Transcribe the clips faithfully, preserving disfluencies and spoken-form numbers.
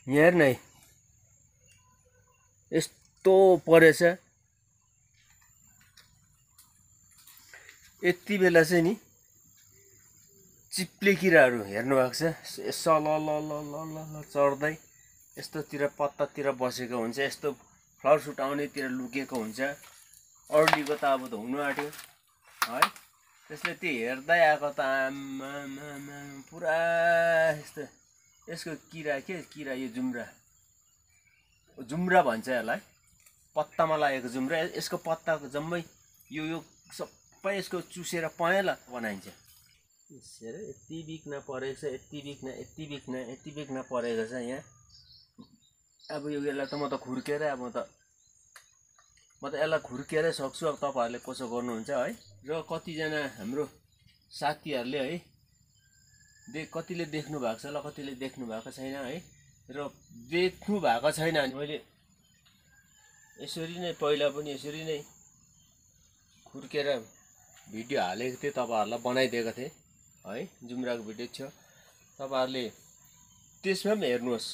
यहाँ हेर्न है यस्तो परेछ। यति बेला चाहिँ नि चिप्ले किराहरू हेर्नु भएको छ, यसो ल ल ल ल ल ल चढ्दै यस्तोतिर पत्तातिर बसेको हुन्छ, यस्तो फ्लावर सुट आउनेतिर लुकेको हुन्छ। अर्लीको त अब त हुनु आँट्यो है। त्यसले त्यो हेर्दै आएको त आम्मामा पुरा यस्तो यसको किरा के किरा यो जुम्रा जुम्रा भन्छ यसलाई, पत्तामा लागेको जुम्रा। यसको पत्ताको जम्मै यो यो सबै यसको चुसेर पहेँला बनाइन्छ। यसरी यति बिक्न परेको छ, यति बिक्न यति बिक्न यति बिक्न परेको छ यहाँ। अब यो यसलाई त म त खुर्केरै अब त म त यसलाई खुर्केरै सक्छु। अब तपाईँहरूले कसो गर्नुहुन्छ है। र कतिजना हाम्रो साथीहरूले है दे कतिले देख्नु भएको छ ल, कतिले देख्नु भएको छैन है। र देख्नु भएको छैन भने मैले यसरी नै पहिला पनि यसरी नै खुर्केर भिडियो हालेको थिएँ, तपाईँहरूलाई बनाइदिएको थिएँ है। जुम्राको भिडियो थियो, तपाईँहरूले त्यसमा पनि हेर्नुहोस्।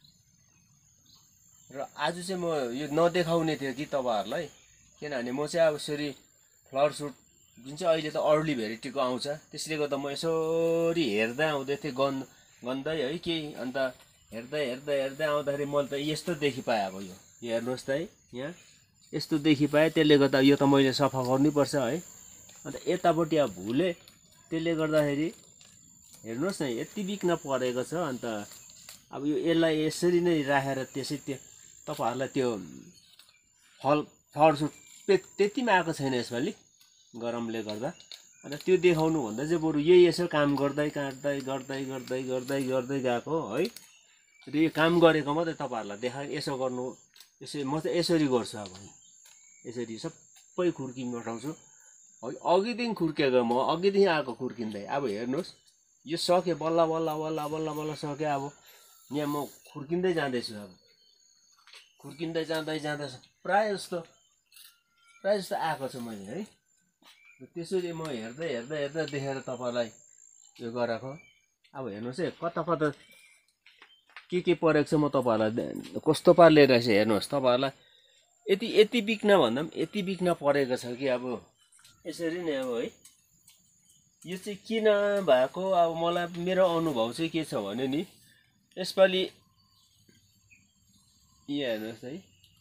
र आज चाहिँ म यो नदेखाउने थियो कि तपाईँहरूलाई, किनभने म चाहिँ अब यसरी फ्लावर सुट जुन चाहिँ अहिले त अर्ली भेराइटीको आउँछ, त्यसले गर्दा म यसरी हेर्दै आउँदै थिएँ गन्ध गन्दै है केही। अन्त हेर्दै हेर्दै हेर्दै आउँदाखेरि मैले त यस्तो देखि पाएँ। अब यो हेर्नुहोस् त है, यहाँ यस्तो देखि पाएँ। त्यसले गर्दा यो त मैले सफा गर्नुपर्छ है। अन्त यतापट्टि अब भुलेँ, त्यसले गर्दाखेरि हेर्नुहोस् न यति बिक्न परेको छ। अन्त अब यो यसलाई यसरी नै राखेर त्यसै त्यो तपाईँहरूलाई त्यो फल फ्लावर सुट त्यतिमा आएको छैन यसपालि गरमले गर्दा। अन्त त्यो देखाउनु भन्दा चाहिँ बरु यही यसो काम गर्दै काट्दै गर्दै गर्दै गर्दै गर्दै गएको है। र यो काम गरेको मात्रै तपाईँहरूलाई देखाएँ। यसो गर्नु यसरी म चाहिँ यसरी गर्छु। अब यसरी सबै खुर्किन उठाउँछु है। अघिदेखि खुर्केको म अघिदेखि आएको खुर्किँदै। अब हेर्नुहोस् यो सक्यो, बल्ल बल्ल बल्ल बल्ल बल्ल सक्यो। अब यहाँ म खुर्किँदै जाँदैछु। अब खुर्किँदै जाँदै जाँदै प्रायः जस्तो प्रायः जस्तो आएको छ मैले है। त्यसरी म हेर्दै हेर्दै हेर्दै देखेर तपाईँलाई यो गराएको। अब हेर्नुहोस् है कता कता के के परेको छ म तपाईँहरूलाई कस्तो पाराले रहेछ हेर्नुहोस्। तपाईँहरूलाई यति यति बिक्न भन्दा पनि यति बिक्न परेको छ कि अब यसरी नै अब है। यो चाहिँ किन भएको, अब मलाई मेरो अनुभव चाहिँ के छ भने नि यसपालि यहाँ हेर्नुहोस् है,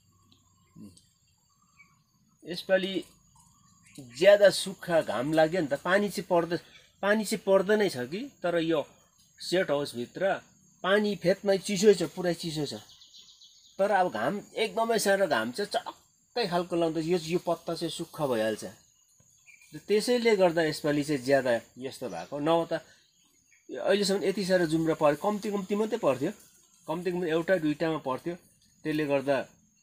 यसपालि ज्यादा सुक्खा घाम लाग्यो नि त। पानी चाहिँ पर्दै पानी चाहिँ पर्दैन छ कि, तर यो सेट हाउसभित्र पानी फेदमै चिसो छ, पुरै चिसो छ। तर अब घाम एकदमै साह्रो घाम चाहिँ चटक्कै खालको लाउँदा यो यो पत्ता चाहिँ सुक्खा भइहाल्छ। त्यसैले गर्दा यसपालि चाहिँ ज्यादा यस्तो भएको। नभए त अहिलेसम्म यति साह्रो जुम्रा पऱ्यो, कम्ती कम्ती मात्रै पर्थ्यो, कम्ती कम्ती एउटा दुइटामा पर्थ्यो। त्यसले गर्दा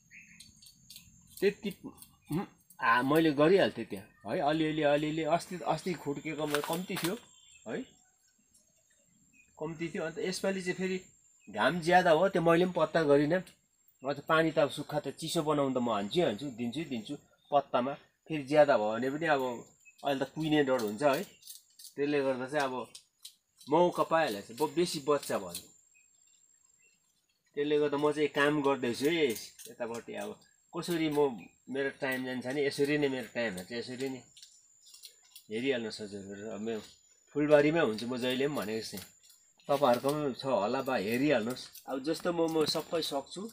त्यति मैले गरिहाल्थेँ त्यहाँ है। अलिअलि अलिअलि अस्ति अस्ति खुर्केको मैले कम्ती थियो है, कम्ती थियो। अन्त यसपालि चाहिँ फेरि घाम ज्यादा हो, त्यो मैले पनि पत्ता गरिनँ। अझ पानी त अब सुक्खा त चिसो बनाउनु त म हान्छु हान्छु दिन्छु दिन्छु पत्तामा। फेरि ज्यादा भयो भने पनि अब अहिले त कुहिने डर हुन्छ है। त्यसले गर्दा चाहिँ अब मौका पाइहाल्छ बेसी बच्छ भने। त्यसले गर्दा म चाहिँ काम गर्दैछु है यतापट्टि। अब कसरी म मेरो टाइम जान्छ नि यसरी नै, मेरो टाइमहरू चाहिँ यसरी नै हेरिहाल्नुहोस् हजुरहरू। अब म फुलबारीमै हुन्छु म जहिले पनि भनेको चाहिँ, तपाईँहरूकोमा छ होला बा हेरिहाल्नुहोस्। अब जस्तो म म सबै सक्छु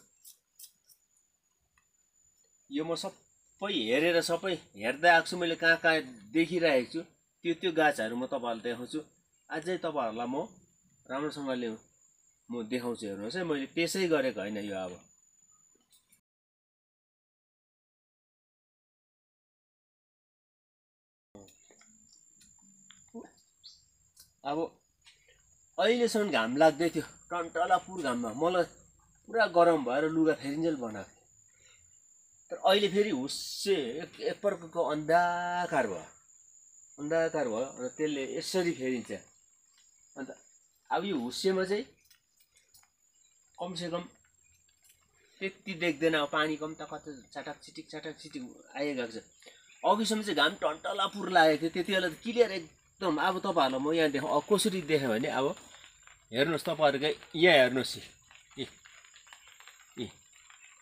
यो म सबै हेरेर सबै हेर्दै आएको छु मैले, कहाँ कहाँ देखिरहेको छु त्यो त्यो गाछहरू म तपाईँहरूलाई देखाउँछु। अझै तपाईँहरूलाई म राम्रोसँगले म देखाउँछु। हेर्नुहोस् है, मैले त्यसै गरेको होइन यो। अब अब अहिलेसम्म घाम लाग्दै थियो, टन्टलापुर घाममा मलाई पुरा गरम भएर लुगा फेरिन्जेल बनाएको थियो। तर अहिले फेरि हुस्से एक एक प्रकारको अन्धाकार भयो, अन्धाकार भयो। र त्यसले यसरी फेरिन्छ। अन्त अब यो हुस्सेमा चाहिँ कमसेकम त्यति देख्दैन। अब पानी कम त कता चटाक चिटिक चटाक चिटिक आइरहेको छ। अघिसम्म चाहिँ घाम टन्टलापुर लागेको थियो, त्यति बेला त क्लियर एकदम। अब तपाईँहरूलाई म यहाँ देखाउँ कसरी देखेँ भने अब हेर्नुहोस्, तपाईँहरूकै यहाँ हेर्नुहोस्।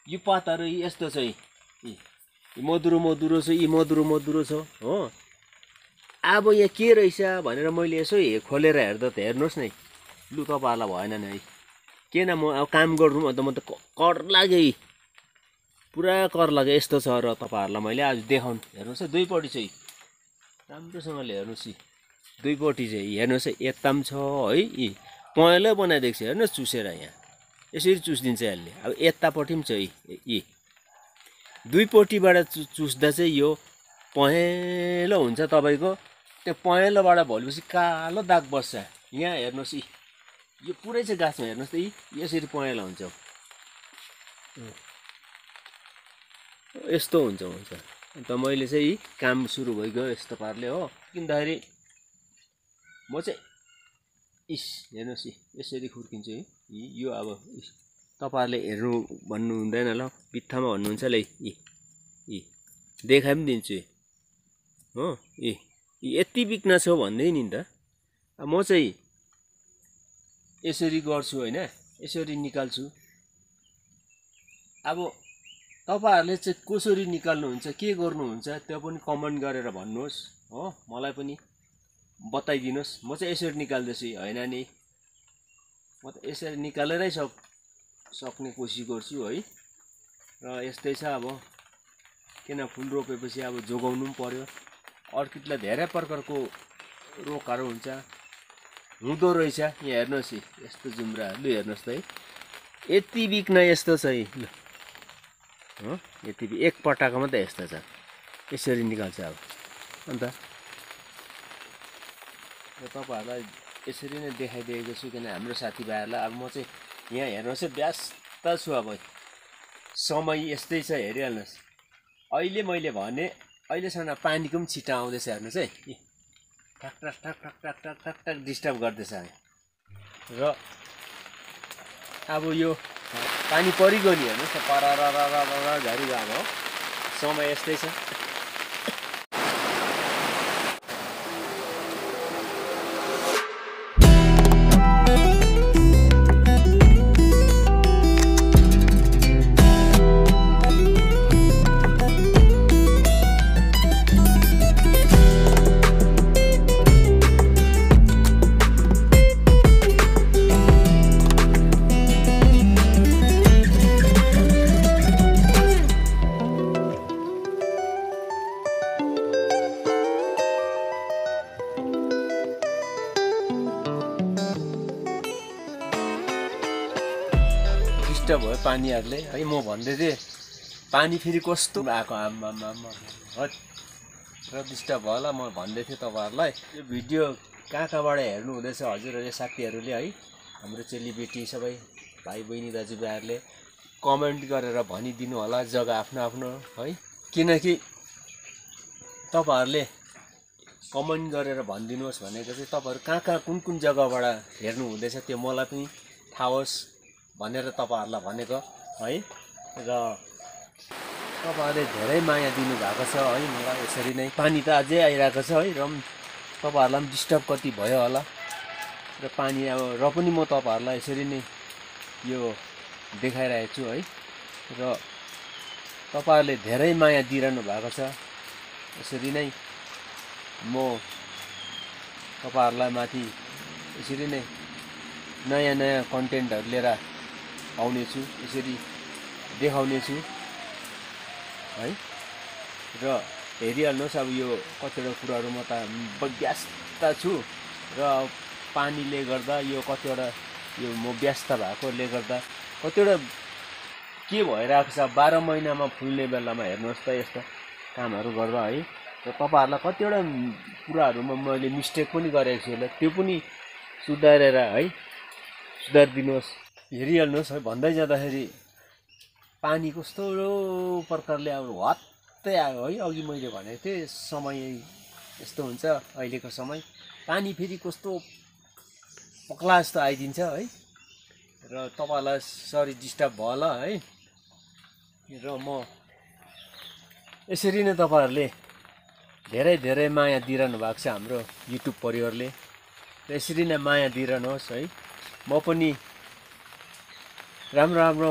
यो पातहरू यस्तो छ यी मधुरो मधुरो छ यी मधुरो मधुरो छ हो। अब यहाँ के रहेछ भनेर मैले यसो खोलेर हेर्दा त हेर्नुहोस् न लु तपाईँहरूलाई भएन नि है किन म अब काम गर्नु अन्त म त कर लाग्यो यी पुरा कर लाग्यो यस्तो छ र तपाईँहरूलाई मैले आज देखाउनु हेर्नुहोस् है दुईपट्टि चाहिँ राम्रोसँगले हेर्नुहोस् यी दुईपट्टि चाहिँ हेर्नुहोस् है यता पनि छ है यी पहेँलो बनाइदिएको छ हेर्नुहोस् चुसेर यहाँ यसरी चुस्दिन्छ यसले। अब यतापट्टि पनि छ यी दुईपट्टिबाट चु चुस्दा चाहिँ यो पहेँलो हुन्छ तपाईँको। त्यो पहेँलोबाट भोलिपछि कालो दाग बस्छ यहाँ हेर्नुहोस् यी यो पुरै चाहिँ गाछमा हेर्नुहोस् त यी यसरी पहेँलो हुन्छ यस्तो हुन्छ हुन्छ। अन्त मैले चाहिँ काम सुरु भइगयो यस्तो पाराले हो किन्दाखेरि म चाहिँ इस हेर्नुहोस् यसरी खुर्किन्छु है यो अब तपाईँहरूले हेर्नु भन्नु हुँदैन ल बित्थामा भन्नुहुन्छ ल यी यी देखाइ पनि दिन्छु हो यी यति बिक्न छ भन्दै नि त। म चाहिँ यसरी गर्छु होइन यसरी निकाल्छु। अब तपाईँहरूले चाहिँ कसरी निकाल्नुहुन्छ के गर्नुहुन्छ त्यो पनि कमेन्ट गरेर भन्नुहोस् हो मलाई पनि बताइदिनुहोस्। म चाहिँ यसरी निकाल्दैछु होइन नि म त यसरी निकालेरै सक सक्ने कोसिस गर्छु है। र यस्तै छ अब किन फुल रोपेपछि अब जोगाउनु पनि पर्यो। अर्किडलाई धेरै प्रकारको रोगहरू हुन्छ हुँदो रहेछ यहाँ हेर्नुहोस् यस्तो जुम्रा लु हेर्नुहोस् त है यति बिक्न यस्तो छ है लु हो यति एक पट्टाको मात्रै यस्तो छ यसरी निकाल्छ अब। अन्त तपाईँहरूलाई यसरी नै देखाइदिएको छु किन हाम्रो साथीभाइहरूलाई अब म चाहिँ यहाँ हेर्नुहोस् है व्यस्त छु। अब समय यस्तै छ हेरिहाल्नुहोस् अहिले मैले भने अहिलेसम्म पानीको पनि छिटो आउँदैछ हेर्नुहोस् है ठक ठक ठक ठक ठक ठक ठक ठक डिस्टर्ब गर्दैछ र अब यो पानी परिगयो नि हेर्नुहोस् न परर झरी गएको हो समय यस्तै छ। डिस्टर्ब भयो पानीहरूले है। म भन्दै थिएँ पानी फेरि कस्तो आएको आम्मामा र डिस्टर्ब भयो होला म भन्दै थिएँ तपाईँहरूलाई। यो भिडियो कहाँ कहाँबाट हेर्नु हुँदैछ हजुरहरूले साथीहरूले है हाम्रो चेलीबेटी सबै भाइ बहिनी दाजुभाइहरूले कमेन्ट गरेर भनिदिनु होला जग्गा आफ्नो आफ्नो है। किनकि तपाईँहरूले कमेन्ट गरेर भनिदिनुहोस् भनेको चाहिँ तपाईँहरू कहाँ कहाँ कुन कुन जग्गाबाट हेर्नु हुँदैछ त्यो मलाई पनि थाहा होस् भनेर तपाईँहरूलाई भनेको है। र तपाईँहरूले धेरै माया दिनुभएको छ है मलाई यसरी नै। पानी त अझै आइरहेको छ है र तपाईँहरूलाई पनि डिस्टर्ब कति भयो होला र पानी अब र पनि म तपाईँहरूलाई यसरी नै यो देखाइरहेको छु है। र तपाईँहरूले धेरै माया दिइरहनु भएको छ यसरी नै म तपाईँहरूलाई माथि यसरी नै नयाँ नयाँ कन्टेन्टहरू लिएर आउनेछु यसरी देखाउनेछु है। र हेरिहाल्नुहोस् अब यो कतिवटा कुराहरू म त व्यस्त छु र पानीले गर्दा यो कतिवटा यो म व्यस्त भएकोले गर्दा कतिवटा के भइरहेको छ बाह्र महिनामा फुल्ने बेलामा हेर्नुहोस् त यस्तो कामहरू गर्दा है। र तपाईँहरूलाई कतिवटा कुराहरूमा मैले मिस्टेक पनि गरेको छु होला त्यो पनि सुधारेर है सुधारिदिनुहोस्। हेरिहाल्नुहोस् है भन्दै जाँदाखेरि पानी कस्तो प्रकारले अब हत्तै आयो है। अघि मैले भनेको थिएँ समय यस्तो हुन्छ अहिलेको समय पानी फेरि कस्तो पक्ला जस्तो आइदिन्छ है। र तपाईँहरूलाई सरी डिस्टर्ब भयो होला है। र म यसरी नै तपाईँहरूले धेरै धेरै माया दिइरहनु भएको छ हाम्रो युट्युब परिवारले र यसरी नै माया दिइरहनुहोस् है। म पनि राम्रो राम्रो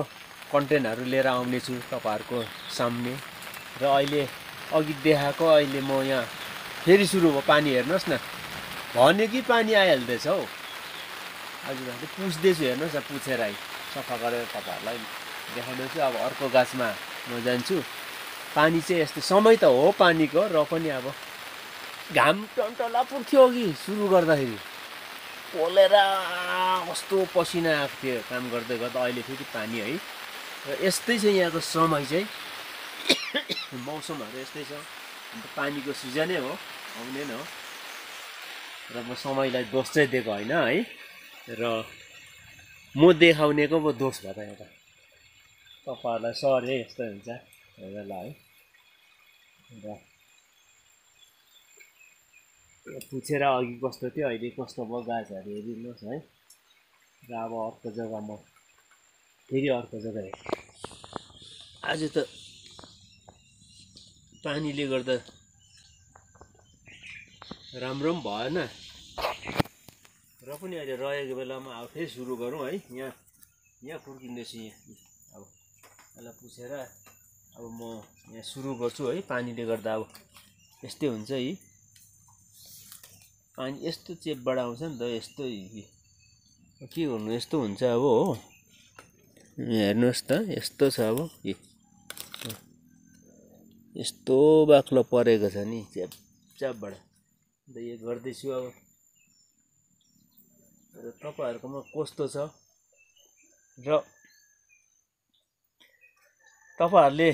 कन्टेन्टहरू लिएर आउने छु तपाईँहरूको सामने। र अहिले अघि देखाएको अहिले म यहाँ फेरि सुरु भयो पानी हेर्नुहोस् न, भन्यो कि पानी आइहाल्दैछ हौ। हजुर पुस्दैछु हेर्नुहोस् न, पुछेर आइ सफा गरेर तपाईँहरूलाई देखाउँदैछु। अब अर्को गाछमा म जान्छु। पानी चाहिँ यस्तो समय त हो पानीको, र पनि अब घाम टन्टला पुग्थ्यो अघि सुरु गर्दाखेरि, पोलेर कस्तो पसिना आएको थियो काम गर्दै गर्दा। अहिले फेरि पानी है, र यस्तै छ यहाँको समय चाहिँ। मौसमहरू यस्तै छ, अन्त पानीको सिजनै हो, आउने न हो। र म समयलाई दोष चाहिँ दिएको होइन है, र म देखाउनेको पो दोष भयो त एउटा। तपाईँहरूलाई सरी है, यस्तै हुन्छ बेला है। र पुछेर अघि कस्तो थियो अहिले कस्तो भयो गाछहरू हेरिदिनुहोस् है। र अब अर्को जग्गा म फेरि अर्को जग्गा हेर्छु। आज त पानीले गर्दा राम्रो पनि भएन, र पनि अहिले रहेको बेलामा अब फेरि सुरु गरौँ है। यहाँ यहाँ फुर्किँदैछु यहाँ। अब यसलाई पुछेर अब म यहाँ सुरु गर्छु है। पानीले गर्दा अब यस्तै हुन्छ है, पानी यस्तो चेपबाट आउँछ नि त, यस्तो के गर्नु, यस्तो हुन्छ अब हो। हेर्नुहोस् त यस्तो छ अब, यस्तो बाक्लो परेको छ नि च्याप च्यापबाट। अन्त यो गर्दैछु अब। र तपाईँहरूकोमा कस्तो छ, र तपाईँहरूले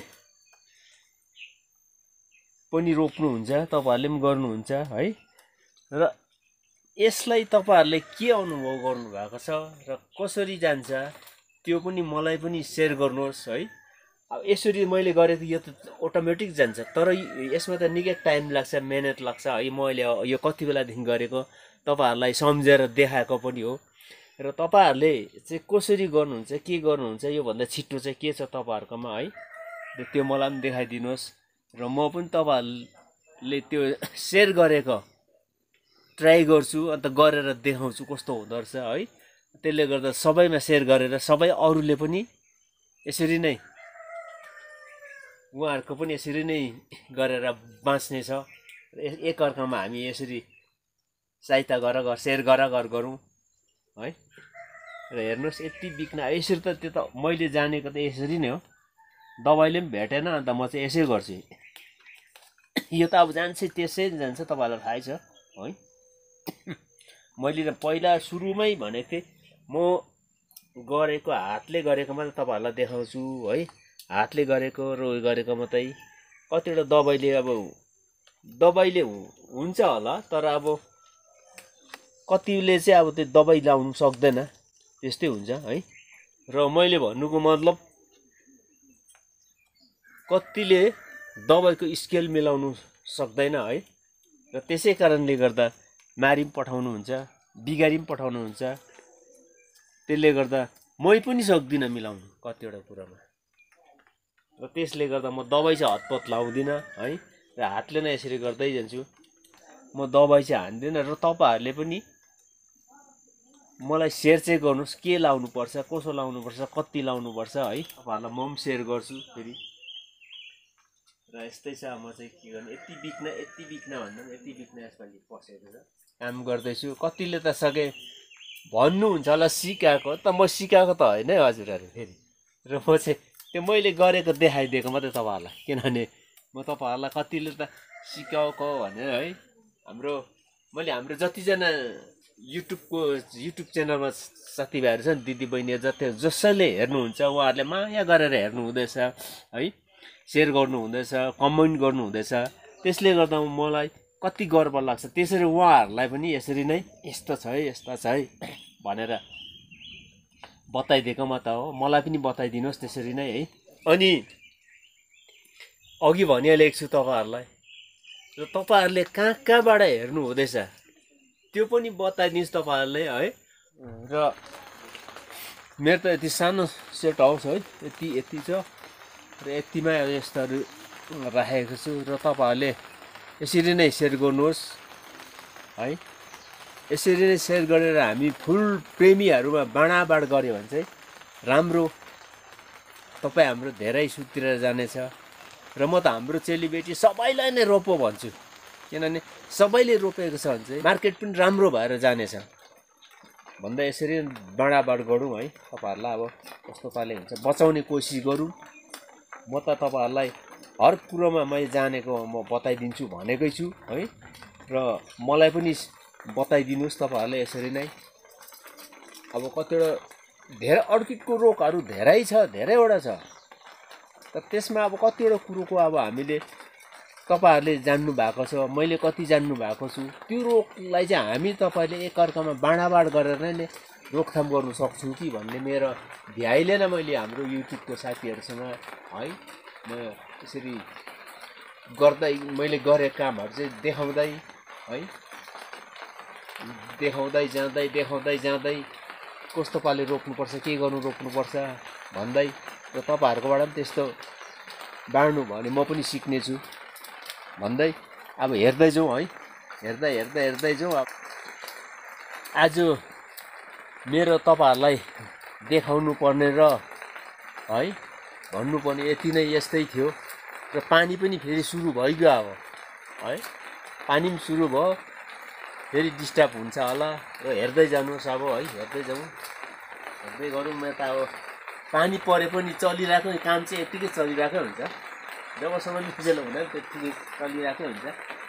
पनि रोप्नुहुन्छ, तपाईँहरूले पनि गर्नुहुन्छ है। र यसलाई तपाईँहरूले के अनुभव गर्नुभएको छ र कसरी जान्छ त्यो पनि मलाई पनि सेयर गर्नुहोस् है। अब यसरी मैले गरेको यो त अटोमेटिक जान्छ, तर यसमा त निकै टाइम लाग्छ, मेहनत लाग्छ है। मैले यो कति बेलादेखि गरेको तपाईँहरूलाई सम्झेर देखाएको पनि हो। र तपाईँहरूले चाहिँ कसरी गर्नुहुन्छ, के गर्नुहुन्छ, योभन्दा छिट्टो चाहिँ के छ तपाईँहरूकोमा है, र त्यो मलाई पनि देखाइदिनुहोस्। र म पनि तपाईँहरूले त्यो सेयर गरेको ट्राई गर्छु, अन्त गरेर देखाउँछु कस्तो हुँदो रहेछ है। त्यसले गर्दा सबैमा सेयर गरेर सबै अरूले पनि यसरी नै, उहाँहरूको पनि यसरी नै गरेर बाँच्ने छ। एकअर्कामा हामी यसरी सहायता गर गर सेयर गर गर गरौँ है। र हेर्नुहोस् यति बिक्न, यसरी त त्यो त मैले जानेको त यसरी नै हो। दबाईले पनि भेटेन, अन्त म चाहिँ यसै गर्छु। यो त अब जान्छ त्यसै जान्छ, तपाईँहरूलाई थाहै छ है। मैले त पहिला सुरुमै भनेको थिएँ, म गरेको हातले गरेको मात्रै तपाईँहरूलाई देखाउँछु है। हातले गरेको र उयो गरेको मात्रै। कतिवटा दबाईले अब दबाईले हुन्छ होला, तर अब कतिले चाहिँ अब त्यो दबाई लाउनु सक्दैन, त्यस्तै हुन्छ है। र मैले भन्नुको मतलब कतिले दबाईको स्केल मिलाउनु सक्दैन है। र त्यसै कारणले गर्दा मारि पनि पठाउनुहुन्छ, बिगारी पनि पठाउनुहुन्छ। त्यसले गर्दा मै पनि सक्दिनँ मिलाउनु कतिवटा कुरामा। र त्यसले गर्दा म दबाई चाहिँ हतपत लाउँदिनँ है, र हातले नै यसरी गर्दै जान्छु। म दबाई चाहिँ हान्दिनँ। र तपाईँहरूले पनि मलाई सेयर चाहिँ गर्नुहोस्, के लाउनुपर्छ, कसो लाउनुपर्छ, कति लाउनुपर्छ है। तपाईँहरूलाई म पनि सेयर गर्छु फेरि। र यस्तै छ, म चाहिँ के गर्नु, यति बिक्न यति बिक्न भन्दा पनि यति बिक्न यसपालि पसेको छ। काम गर्दैछु। कतिले त सके भन्नुहुन्छ होला सिकाएको, त म सिकाएको त होइन है हजुरहरू फेरि। र म चाहिँ त्यो मैले गरेको देखाइदिएको मात्रै तपाईँहरूलाई, किनभने म तपाईँहरूलाई कतिले त सिकाएको भनेर है। हाम्रो मैले हाम्रो जतिजना युट्युबको युट्युब च्यानलमा साथीभाइहरू छ नि, दिदीबहिनीहरू जति जसैले हेर्नुहुन्छ, उहाँहरूले माया गरेर हेर्नु हुँदैछ है, सेयर गर्नु हुँदैछ, कमेन्ट गर्नु हुँदैछ। त्यसले गर्दा मलाई कति गर्व लाग्छ। त्यसरी उहाँहरूलाई पनि यसरी नै यस्तो छ है, यस्तो छ है भनेर बताइदिएको मात्र हो। मलाई पनि बताइदिनुहोस् त्यसरी नै है। अनि अघि भनिहालेको छु तपाईँहरूलाई, र तपाईँहरूले कहाँ कहाँबाट हेर्नु हुँदैछ त्यो पनि बताइदिनुहोस् तपाईँहरूले है। र मेरो त यति सानो सेट हाउस है, यति यति छ, र यतिमा यस्तोहरू राखेको छु। र तपाईँहरूले यसरी नै सेयर गर्नुहोस् है। यसरी नै सेयर गरेर हामी फुल प्रेमीहरूमा बाँडाबाँड गऱ्यो भने चाहिँ राम्रो तपाईँ हाम्रो धेरै सुतिर जानेछ र म त हाम्रो चेलीबेटी सबैलाई नै रोपो भन्छु, किनभने सबैले रोपेको छ भने चाहिँ मार्केट पनि राम्रो भएर जानेछ भन्दा यसरी बाँडाबाँड गरौँ है। तपाईँहरूलाई अब कस्तो पाले हुन्छ बचाउने कोसिस गरौँ। म त तपाईँहरूलाई हर कुरोमा मैले जानेको म बताइदिन्छु भनेकै छु है, र मलाई पनि बताइदिनुहोस् तपाईँहरूले यसरी नै। अब कतिवटा धेरै अर्किडको रोगहरू धेरै छ, धेरैवटा छ, तर त्यसमा अब कतिवटा कुरोको अब हामीले तपाईँहरूले जान्नु भएको छ, मैले कति जान्नु भएको छु, त्यो रोगलाई चाहिँ हामी तपाईँले एकअर्कामा बाँडाबाँड गरेर नै रोकथाम गर्नु सक्छौँ कि भन्ने मेरो ध्याइले नै मैले हाम्रो युट्युबको साथीहरूसँग है म यसरी गर्दै मैले गरेको कामहरू चाहिँ देखाउँदै है देखाउँदै जाँदै देखाउँदै जाँदै कस्तो पाले रोक्नुपर्छ, के गर्नु रोक्नुपर्छ भन्दै र तपाईँहरूकोबाट पनि त्यस्तो बाँड्नु भयो भने म पनि सिक्नेछु भन्दै अब हेर्दै जाउँ है, हेर्दै हेर्दै हेर्दै जाउँ। अब आज मेरो तपाईँहरूलाई देखाउनु पर्ने र है भन्नुपर्ने यति नै यस्तै थियो। र पानी पनि फेरि सुरु भइगयो अब है, पानी पनि सुरु भयो, फेरि डिस्टर्ब हुन्छ होला र हेर्दै जानुहोस् अब है, हेर्दै जाउँ हेर्दै गरौँ। म त अब पानी परे पनि चलिरहेको काम चाहिँ यत्तिकै चलिरहेकै हुन्छ, जबसम्म निस्केन हुँदैन त्यत्तिकै चलिरहेकै हुन्छ।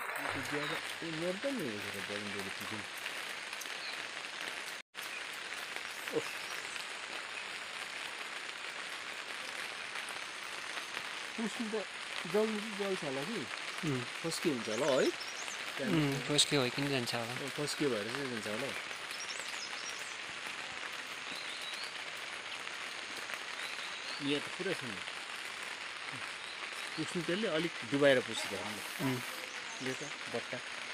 पुस्नु त जल्दी जल्छ होला कि फस्के हुन्छ होला है, फस्के भइकन जान्छ होला, फस्के भएर चाहिँ जान्छ होला। यहाँ त पुरै छ नि पुस्नु त्यसले अलिक डुबाएर पुस्छ यो त बट्टा